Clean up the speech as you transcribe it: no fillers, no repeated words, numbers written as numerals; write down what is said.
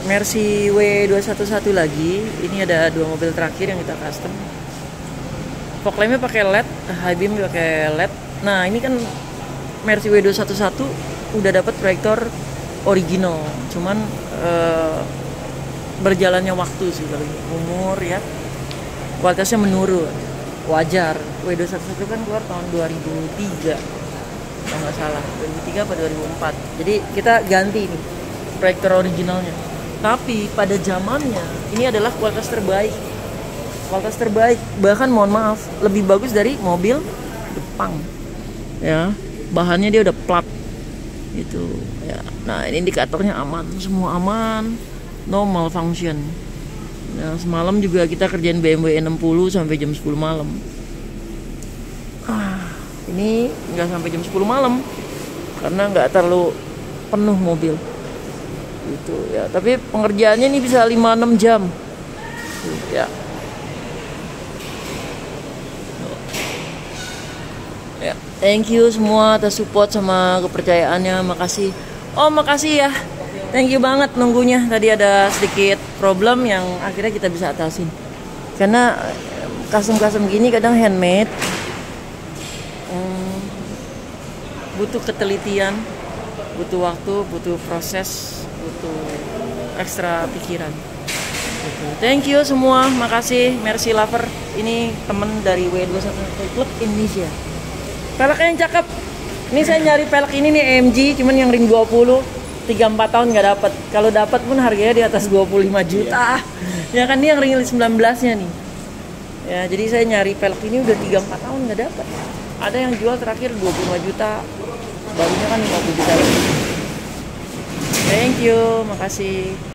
Mercy W211 lagi. Ini ada 2 mobil terakhir yang kita custom. Fog lampnya pakai LED, high beam pakai LED. Nah, ini kan Mercy W211 udah dapat proyektor original. Cuman berjalannya waktu sih kalau umur ya. Kualitasnya menurun. Wajar. W211 kan keluar tahun 2003. Kalau nggak salah, 2003 atau 2004. Jadi kita ganti nih proyektor originalnya. Tapi pada zamannya ini adalah kualitas terbaik. Kualitas terbaik, bahkan mohon maaf, lebih bagus dari mobil Jepang. Ya, bahannya dia udah plat gitu ya. Nah, ini indikatornya aman, semua aman, no malfunction. Nah, semalam juga kita kerjain BMW 60 sampai jam 10 malam. Ini nggak sampai jam 10 malam karena nggak terlalu penuh mobil gitu ya. Tapi pengerjaannya ini bisa 5-6 jam ya. Ya, thank you semua atas support sama kepercayaannya. Makasih. Oh, makasih ya. Thank you banget nunggunya. Tadi ada sedikit problem yang akhirnya kita bisa atasin. Karena custom-custom gini kadang handmade. Butuh ketelitian, butuh waktu, butuh proses, butuh ekstra pikiran. Thank you semua, makasih Mercy Lover. Ini temen dari W211 Club Indonesia. Peleknya yang cakep. Ini saya nyari pelek ini nih AMG, cuman yang ring 20 3-4 tahun nggak dapat. Kalau dapat pun harganya di atas 25 juta. Ya kan, ini yang ring 19-nya nih. Ya, jadi saya nyari pelek ini udah 3-4 tahun nggak dapat. Ada yang jual terakhir 25 juta. Barunya kan 50 juta. Thank you, makasih.